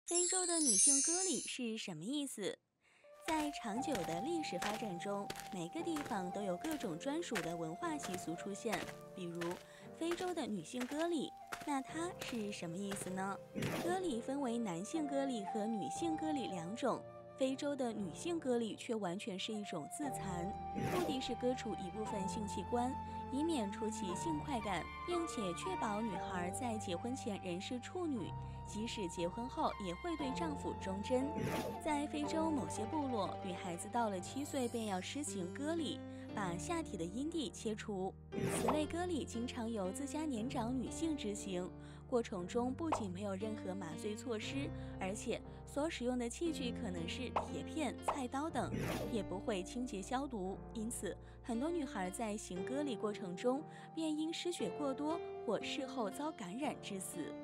非洲的女性割礼是什么意思？在长久的历史发展中，每个地方都有各种专属的文化习俗出现。比如，非洲的女性割礼，那它是什么意思呢？割礼分为男性割礼和女性割礼两种。非洲的女性割礼却完全是一种自残，目的是割除一部分性器官，以免出其性快感，并且确保女孩在结婚前仍是处女，即使结婚后也会对丈夫忠贞。在非洲某些部落，女孩子到了7岁便要施行割礼，把下体的阴蒂切除。此类割礼经常由自家年长女性执行，过程中不仅没有任何麻醉措施，而且所使用的器具可能是铁片、菜刀等，也不会清洁消毒。因此，很多女孩在行割礼过程中便因失血过多或事后遭感染致死。